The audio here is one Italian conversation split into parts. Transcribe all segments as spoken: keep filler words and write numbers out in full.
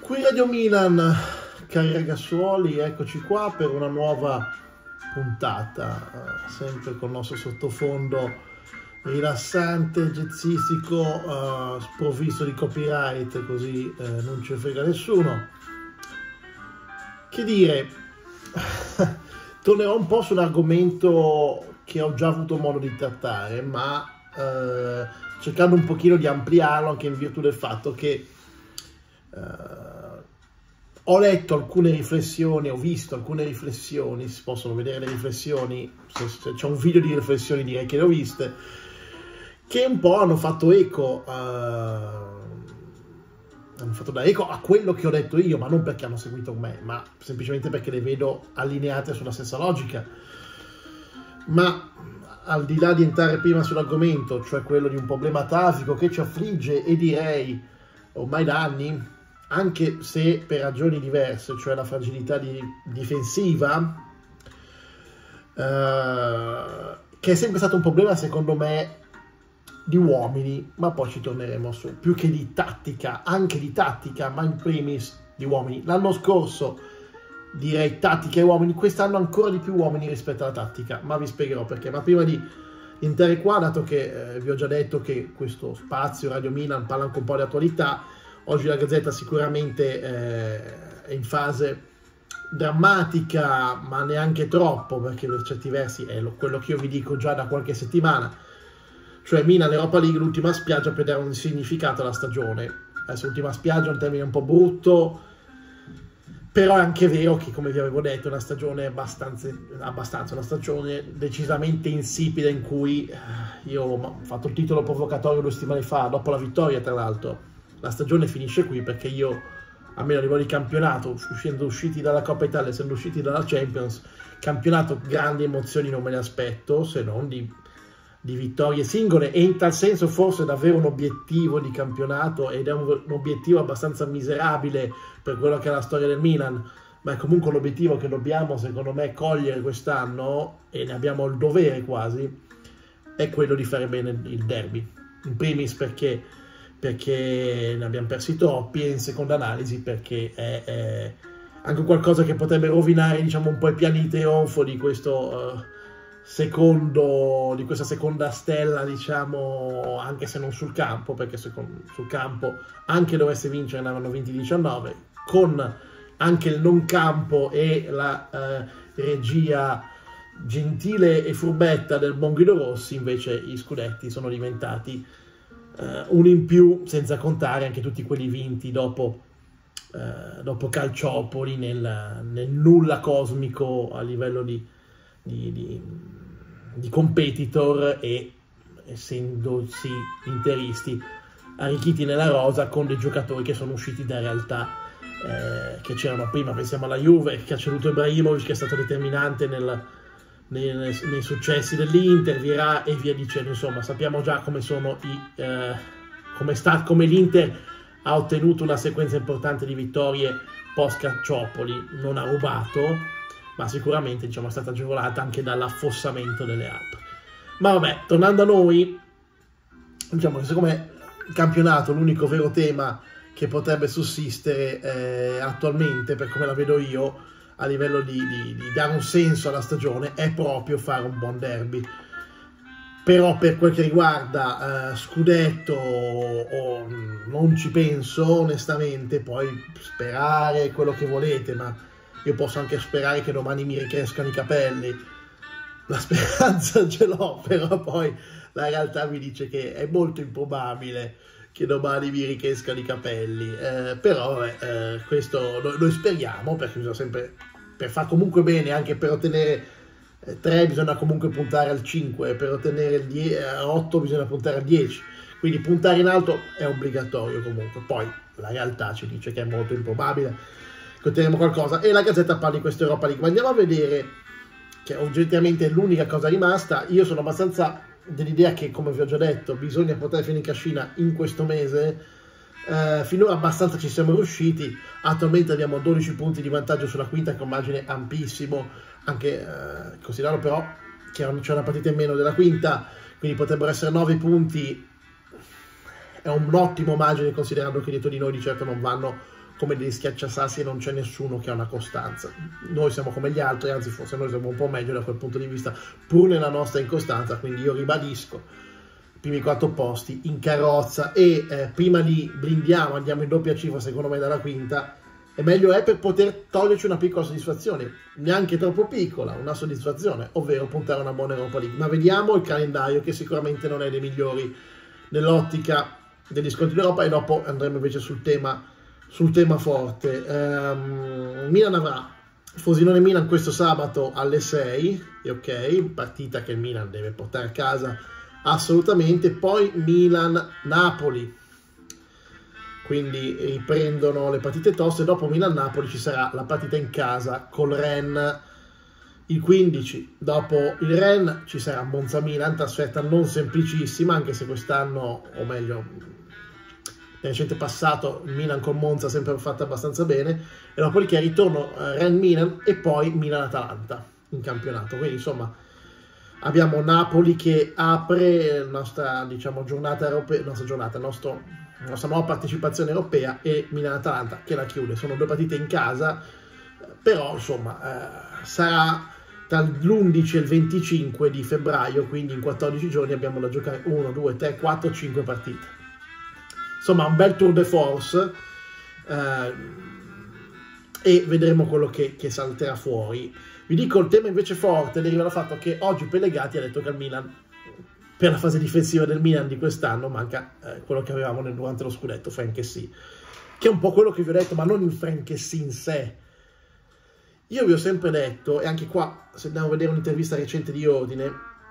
Qui Radio Milan, cari ragazzuoli, eccoci qua per una nuova puntata, eh, sempre con il nostro sottofondo rilassante, jazzistico, eh, sprovvisto di copyright, così eh, non ci frega nessuno. Che dire, tornerò un po' su un argomento che ho già avuto modo di trattare, ma eh, cercando un pochino di ampliarlo anche in virtù del fatto che eh, ho letto alcune riflessioni, ho visto alcune riflessioni, si possono vedere le riflessioni, se, se c'è un video di riflessioni direi che le ho viste, che un po' hanno fatto eco, uh, hanno fatto da eco a quello che ho detto io, ma non perché hanno seguito me, ma semplicemente perché le vedo allineate sulla stessa logica. Ma al di là di entrare prima sull'argomento, cioè quello di un problema atavico che ci affligge e direi ormai da anni, anche se per ragioni diverse, cioè la fragilità di, difensiva, eh, che è sempre stato un problema secondo me di uomini, ma poi ci torneremo su, più che di tattica, anche di tattica, ma in primis di uomini. L'anno scorso direi tattica e uomini, quest'anno ancora di più uomini rispetto alla tattica, ma vi spiegherò perché. Ma prima di entrare qua, dato che eh, vi ho già detto che questo spazio Radio Milan parla anche un po' di attualità, oggi la Gazzetta sicuramente eh, è in fase drammatica, ma neanche troppo, perché per certi versi è lo, quello che io vi dico già da qualche settimana, cioè Milan Europa League, l'ultima spiaggia per dare un significato alla stagione. Adesso l'ultima spiaggia è un termine un po' brutto, però è anche vero che, come vi avevo detto, è una stagione abbastanza, abbastanza una stagione decisamente insipida, in cui io ho fatto il titolo provocatorio due settimane fa, dopo la vittoria tra l'altro. La stagione finisce qui perché io, almeno a livello di campionato, uscendo usciti dalla Coppa Italia, essendo usciti dalla Champions, campionato, grandi emozioni non me le aspetto, se non di, di vittorie singole, e in tal senso forse davvero un obiettivo di campionato, ed è un, un obiettivo abbastanza miserabile per quello che è la storia del Milan, ma è comunque un obiettivo che dobbiamo, secondo me, cogliere quest'anno, e ne abbiamo il dovere quasi, è quello di fare bene il derby. In primis perché perché ne abbiamo persi troppi, e in seconda analisi perché è, è anche qualcosa che potrebbe rovinare, diciamo, un po' i piani di trionfo di questo uh, secondo, di questa seconda stella, diciamo, anche se non sul campo, perché secondo, sul campo anche dovesse vincere ne avranno vinti diciannove, con anche il non campo e la uh, regia gentile e furbetta del buon Guido Rossi, invece gli scudetti sono diventati Uh, uno in più, senza contare anche tutti quelli vinti dopo, uh, dopo Calciopoli, nel, nel nulla cosmico a livello di, di, di, di competitor, e essendosi interisti arricchiti nella rosa con dei giocatori che sono usciti da realtà eh, che c'erano prima. Pensiamo alla Juve, che ha ceduto Ibrahimovic, che è stato determinante nel Nei, nei, nei successi dell'Inter, Vieira e via dicendo. Insomma, sappiamo già come sono i eh, come sta come l'Inter ha ottenuto una sequenza importante di vittorie post Calciopoli. Non ha rubato, ma sicuramente, diciamo, è stata agevolata anche dall'affossamento delle altre. Ma vabbè, tornando a noi, diciamo che siccome il campionato, l'unico vero tema che potrebbe sussistere eh, attualmente, per come la vedo io, a livello di, di, di dare un senso alla stagione, è proprio fare un buon derby. Però per quel che riguarda uh, scudetto, oh, non ci penso onestamente. Poi sperare quello che volete, ma io posso anche sperare che domani mi ricrescano i capelli, la speranza ce l'ho, però poi la realtà mi dice che è molto improbabile che domani mi ricrescano i capelli, eh, però eh, questo noi, noi speriamo, perché bisogna sempre, per far comunque bene, anche per ottenere eh, tre bisogna comunque puntare al cinque, per ottenere il otto bisogna puntare al dieci, quindi puntare in alto è obbligatorio comunque. Poi la realtà ci dice che è molto improbabile che otterremo qualcosa, e la Gazzetta parla di questa Europa League, ma andiamo a vedere, che oggettivamente è l'unica cosa rimasta. Io sono abbastanza dell'idea che, come vi ho già detto, bisogna poter finire in cascina in questo mese. Eh, finora abbastanza ci siamo riusciti. Attualmente abbiamo dodici punti di vantaggio sulla quinta, che è un margine ampissimo, anche eh, considerando però che c'è una partita in meno della quinta, quindi potrebbero essere nove punti. È un ottimo margine, considerando che dietro di noi di certo non vanno come degli schiacciasassi e non c'è nessuno che ha una costanza. Noi siamo come gli altri, anzi forse noi siamo un po' meglio da quel punto di vista, pur nella nostra incostanza, quindi io ribadisco, i primi quattro posti in carrozza e eh, prima li blindiamo, andiamo in doppia cifra secondo me dalla quinta, e meglio è per poter toglierci una piccola soddisfazione, neanche troppo piccola, una soddisfazione, ovvero puntare a una buona Europa League. Ma vediamo il calendario, che sicuramente non è dei migliori nell'ottica degli scontri d'Europa, e dopo andremo invece sul tema, sul tema forte. Um, Milan avrà Frosinone-Milan questo sabato alle sei, e ok, partita che il Milan deve portare a casa assolutamente, poi Milan-Napoli, quindi riprendono le partite toste. Dopo Milan-Napoli ci sarà la partita in casa col Rennes il quindici, dopo il Rennes ci sarà Monza-Milan, trasferta non semplicissima, anche se quest'anno, o meglio nel recente passato, il Milan con Monza ha sempre fatto abbastanza bene, e dopodiché ritorno eh, Rennes-Milan e poi Milan-Atalanta in campionato. Quindi insomma abbiamo Napoli che apre la nostra, diciamo, giornata europea, nostra giornata, il nostro, la nostra nuova partecipazione europea, e Milan-Atalanta che la chiude. Sono due partite in casa, però insomma eh, sarà tra l'undici e il venticinque di febbraio, quindi in quattordici giorni abbiamo da giocare uno, due, tre, quattro, cinque partite. Insomma un bel tour de force, eh, e vedremo quello che, che salterà fuori. Vi dico, il tema invece forte deriva dal fatto che oggi Pellegatti ha detto che al Milan, per la fase difensiva del Milan di quest'anno, manca eh, quello che avevamo nel, durante lo scudetto, Frankessy, che è un po' quello che vi ho detto, ma non il Frankessy in sé. Io vi ho sempre detto, e anche qua, se andiamo a vedere un'intervista recente di Ordine,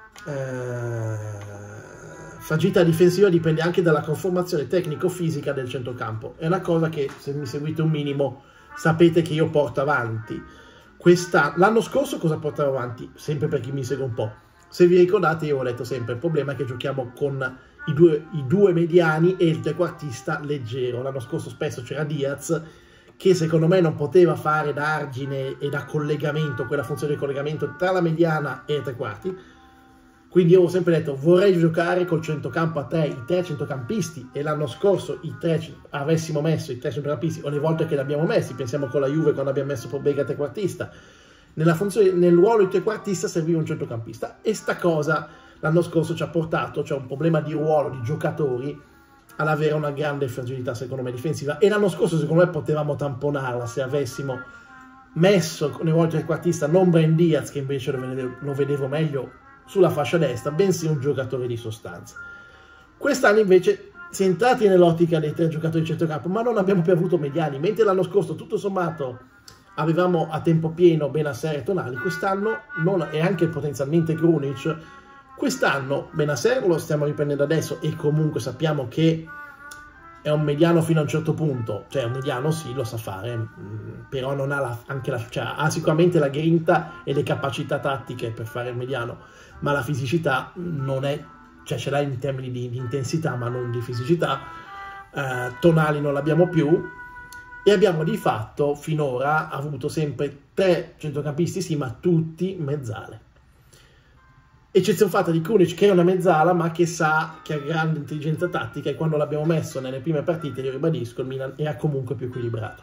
eh, fragilità difensiva dipende anche dalla conformazione tecnico-fisica del centrocampo. È una cosa che, se mi seguite un minimo, sapete che io porto avanti. L'anno scorso cosa portavo avanti? Sempre per chi mi segue un po'. Se vi ricordate, io ho detto sempre, il problema è che giochiamo con i due, i due mediani e il trequartista leggero. L'anno scorso spesso c'era Diaz, che secondo me non poteva fare da argine e da collegamento, quella funzione di collegamento tra la mediana e i tre quarti. Quindi io ho sempre detto, vorrei giocare col centrocampo a tre, i tre centrocampisti, e l'anno scorso i tre, avessimo messo i tre centrocampisti, o le volte che li abbiamo messi, pensiamo con la Juve quando abbiamo messo Pobega trequartista, nella funzione, nel ruolo di trequartista serviva un centrocampista, e sta cosa l'anno scorso ci ha portato, c'è un problema di ruolo, di giocatori, ad avere una grande fragilità secondo me difensiva, e l'anno scorso secondo me potevamo tamponarla se avessimo messo nel ruolo di trequartista non Brahim Diaz, che invece lo vedevo, lo vedevo meglio sulla fascia destra, bensì un giocatore di sostanza. Quest'anno invece si è entrati nell'ottica dei tre giocatori di centrocampo, ma non abbiamo più avuto mediani, mentre l'anno scorso tutto sommato avevamo a tempo pieno Bennacer e Tonali, quest'anno non, e anche potenzialmente Krunic. Quest'anno Bennacer lo stiamo riprendendo adesso, e comunque sappiamo che è un mediano fino a un certo punto, cioè un mediano sì, lo sa fare, mh, però non ha la, anche la, cioè, ha sicuramente la grinta e le capacità tattiche per fare il mediano, ma la fisicità non è, cioè ce l'ha in termini di, di intensità, ma non di fisicità. Eh, Tonali non l'abbiamo più, e abbiamo di fatto finora avuto sempre tre centrocampisti, sì, ma tutti mezzale. Eccezione fatta di Krunic, che è una mezzala, ma che sa che ha grande intelligenza tattica, e quando l'abbiamo messo nelle prime partite, io ribadisco, il Milan era comunque più equilibrato.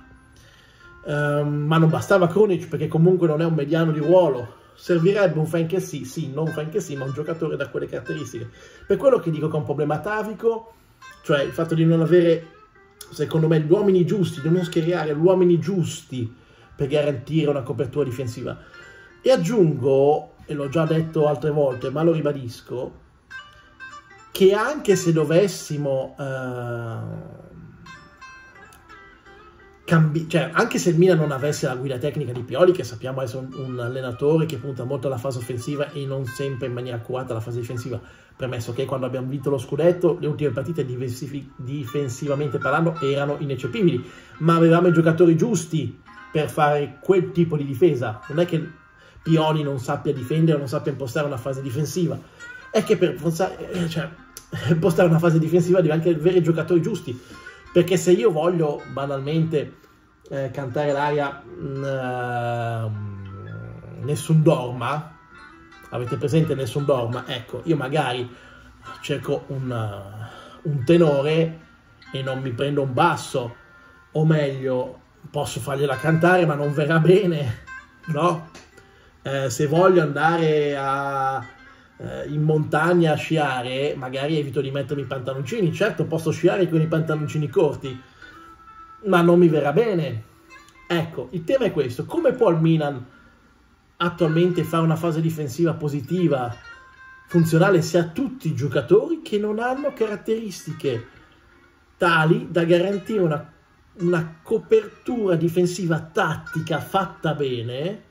Um, ma non bastava Krunic, perché comunque non è un mediano di ruolo. Servirebbe un Frankessy, sì, non un Frankessy, ma un giocatore da quelle caratteristiche. Per quello che dico che è un problema atavico, cioè il fatto di non avere, secondo me, gli uomini giusti, di non schierare gli uomini giusti per garantire una copertura difensiva. E aggiungo, e l'ho già detto altre volte, ma lo ribadisco, che anche se dovessimo eh, cambi cioè anche se il Milan non avesse la guida tecnica di Pioli, che sappiamo essere un, un allenatore che punta molto alla fase offensiva e non sempre in maniera accurata alla fase difensiva, premesso che quando abbiamo vinto lo scudetto le ultime partite difensivamente parlando erano ineccepibili, ma avevamo i giocatori giusti per fare quel tipo di difesa. Non è che Pioli non sappia difendere o non sappia impostare una fase difensiva, è che per impostare, cioè, impostare una fase difensiva devi anche avere i giocatori giusti, perché se io voglio banalmente eh, cantare l'aria uh, Nessun Dorma, avete presente Nessun Dorma? Ecco, io magari cerco un, uh, un tenore e non mi prendo un basso, o meglio, posso fargliela cantare ma non verrà bene, no? Eh, se voglio andare a, eh, in montagna a sciare, magari evito di mettermi i pantaloncini. Certo, posso sciare con i pantaloncini corti, ma non mi verrà bene. Ecco, il tema è questo: come può il Milan attualmente fare una fase difensiva positiva, funzionale, se ha tutti i giocatori che non hanno caratteristiche tali da garantire una, una copertura difensiva tattica fatta bene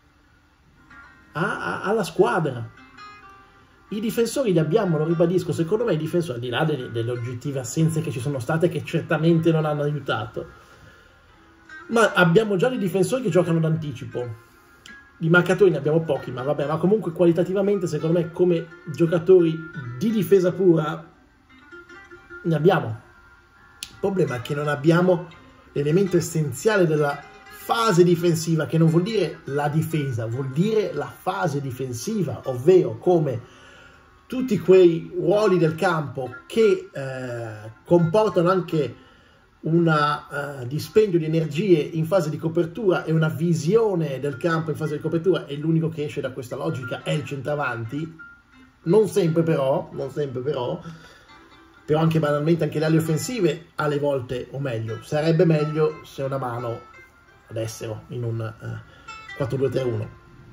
a, a, alla squadra? I difensori li abbiamo, lo ribadisco, secondo me i difensori, al di là delle, delle oggettive assenze che ci sono state, che certamente non hanno aiutato, ma abbiamo già dei difensori che giocano d'anticipo. Di marcatori ne abbiamo pochi, ma vabbè, ma comunque qualitativamente secondo me come giocatori di difesa pura ne abbiamo. Il problema è che non abbiamo l'elemento essenziale della fase difensiva, che non vuol dire la difesa, vuol dire la fase difensiva, ovvero come tutti quei ruoli del campo che eh, comportano anche un uh, dispendio di energie in fase di copertura e una visione del campo in fase di copertura, e l'unico che esce da questa logica è il centravanti. Non sempre però, non sempre però, però anche banalmente anche le ali offensive alle volte, o meglio, sarebbe meglio se una mano adessero in un uh, quattro due tre uno.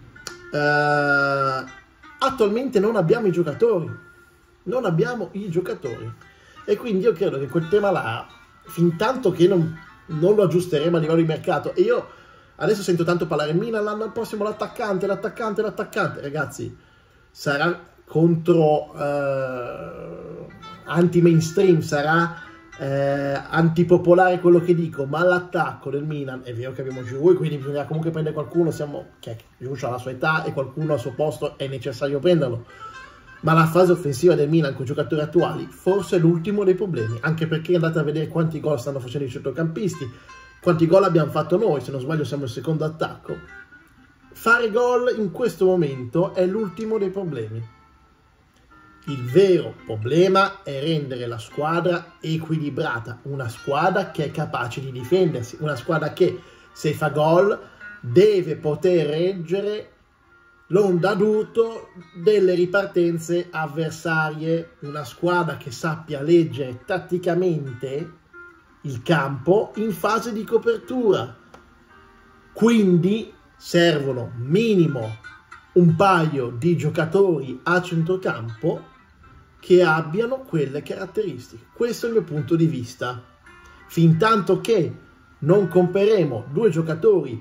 Uh, attualmente non abbiamo i giocatori, non abbiamo i giocatori, e quindi io credo che quel tema là, fin tanto che non, non lo aggiusteremo a livello di mercato, e io adesso sento tanto parlare Milan l'anno prossimo l'attaccante, l'attaccante, l'attaccante, ragazzi, sarà contro eh, anti-mainstream, sarà eh, antipopolare quello che dico, ma l'attacco del Milan, è vero che abbiamo Giroud, quindi bisogna comunque prendere qualcuno, siamo, che Giroud ha la sua età e qualcuno al suo posto è necessario prenderlo. Ma la fase offensiva del Milan con i giocatori attuali forse è l'ultimo dei problemi, anche perché andate a vedere quanti gol stanno facendo i centrocampisti, quanti gol abbiamo fatto noi, se non sbaglio siamo il secondo attacco. Fare gol in questo momento è l'ultimo dei problemi. Il vero problema è rendere la squadra equilibrata, una squadra che è capace di difendersi, una squadra che se fa gol deve poter reggere l'onda d'urto delle ripartenze avversarie, una squadra che sappia leggere tatticamente il campo in fase di copertura. Quindi servono minimo un paio di giocatori a centrocampo che abbiano quelle caratteristiche. Questo è il mio punto di vista. Fintanto che non compreremo due giocatori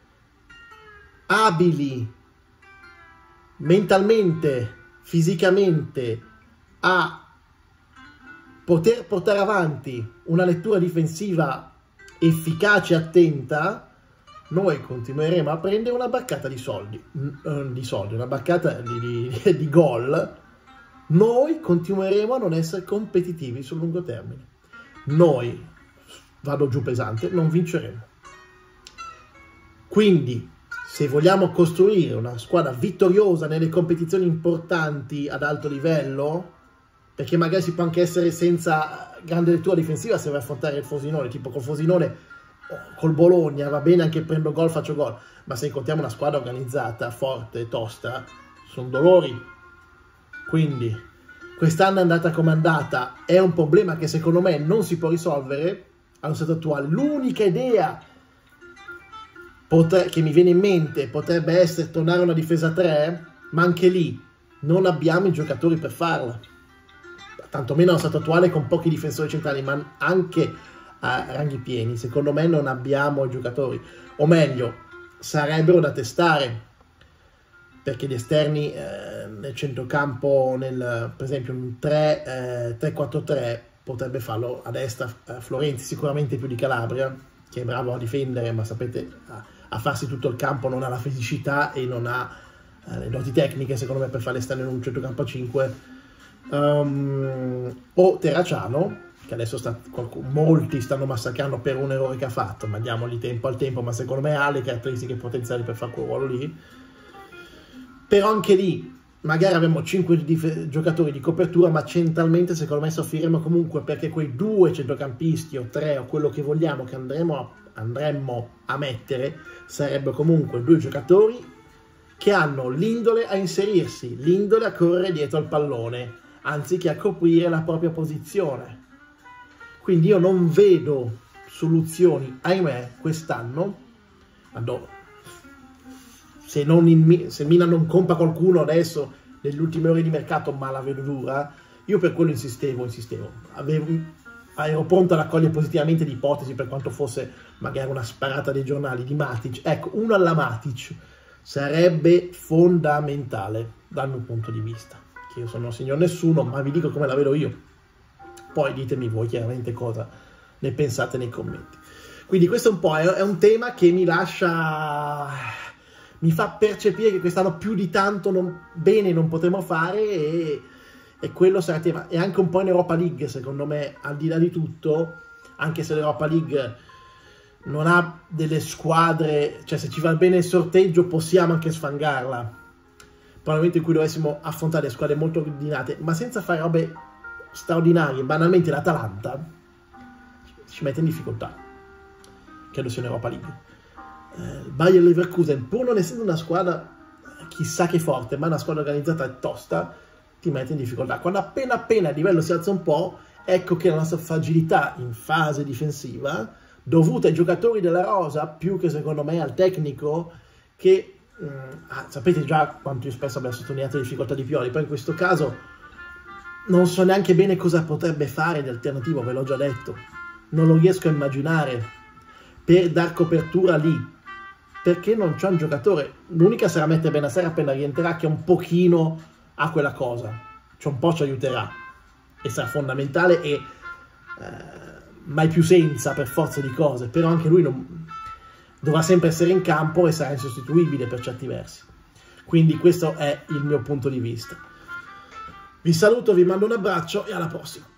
abili mentalmente, fisicamente, a poter portare avanti una lettura difensiva efficace e attenta, noi continueremo a prendere una barcata di soldi, di soldi, una barcata di, di, di gol. Noi continueremo a non essere competitivi sul lungo termine. Noi, vado giù pesante, non vinceremo. Quindi, se vogliamo costruire una squadra vittoriosa nelle competizioni importanti ad alto livello, perché magari si può anche essere senza grande lettura difensiva se vai a affrontare il Frosinone, tipo col Frosinone, col Bologna, va bene anche prendo gol, faccio gol, ma se incontriamo una squadra organizzata, forte, tosta, sono dolori. Quindi quest'anno è andata come è andata, è un problema che secondo me non si può risolvere allo stato attuale. L'unica idea che mi viene in mente potrebbe essere tornare a una difesa tre, ma anche lì non abbiamo i giocatori per farla, tantomeno allo stato attuale con pochi difensori centrali, ma anche a ranghi pieni secondo me non abbiamo i giocatori, o meglio sarebbero da testare, perché gli esterni eh, nel centrocampo, nel, per esempio un tre quattro tre potrebbe farlo a destra eh, Florenzi, sicuramente più di Calabria, che è bravo a difendere, ma sapete a, a farsi tutto il campo non ha la fisicità e non ha eh, le doti tecniche secondo me per fare l'esterno in un centrocampo a cinque. Um, o Terracciano, che adesso sta, molti stanno massacrando per un errore che ha fatto, ma diamogli tempo al tempo, ma secondo me ha le caratteristiche potenziali per fare quel ruolo lì. Però anche lì magari avremo cinque giocatori di copertura, ma centralmente secondo me soffriremo comunque, perché quei due centrocampisti o tre o quello che vogliamo che andremo a, andremo a mettere sarebbero comunque due giocatori che hanno l'indole a inserirsi, l'indole a correre dietro al pallone, anziché a coprire la propria posizione. Quindi io non vedo soluzioni, ahimè, quest'anno, se, non in, se Milan non compra qualcuno adesso nelle ultime ore di mercato, ma la vedo dura. Io per quello insistevo, insistevo, avevo, ero pronto ad accogliere positivamente l'ipotesi, per quanto fosse magari una sparata dei giornali, di Matic. Ecco, uno alla Matic sarebbe fondamentale dal mio punto di vista, che io sono signor nessuno, ma vi dico come la vedo io, poi ditemi voi chiaramente cosa ne pensate nei commenti. Quindi questo è un po' è un tema che mi lascia, mi fa percepire che quest'anno più di tanto non, bene non potremo fare, e, e quello sarà il tema. E anche un po' in Europa League, secondo me, al di là di tutto, anche se l'Europa League non ha delle squadre, cioè se ci va bene il sorteggio possiamo anche sfangarla, poi nel momento in cui dovessimo affrontare squadre molto ordinate, ma senza fare robe straordinarie, banalmente l'Atalanta ci mette in difficoltà, credo sia in Europa League. eh, Bayer Leverkusen, pur non essendo una squadra chissà che forte, ma una squadra organizzata e tosta, ti mette in difficoltà. Quando appena appena il livello si alza un po', ecco che la nostra fragilità in fase difensiva, dovuta ai giocatori della rosa, più che secondo me al tecnico, che mh, ah, sapete già quanto io spesso abbiamo sottolineato le difficoltà di Pioli, poi in questo caso non so neanche bene cosa potrebbe fare di alternativo, ve l'ho già detto, non lo riesco a immaginare per dar copertura lì, perché non c'è un giocatore. L'unica sarà mettere Bennacer appena rientrerà, che un pochino ha quella cosa, cioè un po' ci aiuterà e sarà fondamentale, e eh, mai più senza per forza di cose, però anche lui non, dovrà sempre essere in campo e sarà insostituibile per certi versi. Quindi questo è il mio punto di vista. Vi saluto, vi mando un abbraccio e alla prossima.